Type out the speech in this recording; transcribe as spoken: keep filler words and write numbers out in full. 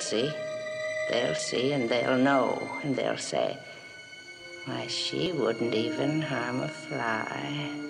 see. They'll see and they'll know, and they'll say, why, she wouldn't even harm a fly.